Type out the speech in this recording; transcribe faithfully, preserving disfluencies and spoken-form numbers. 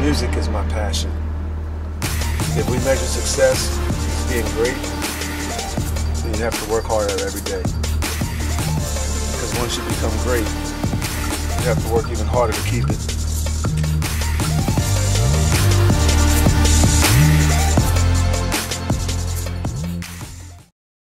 Music is my passion. If we measure success as being great, then you have to work harder every day. Because once you become great, you have to work even harder to keep it.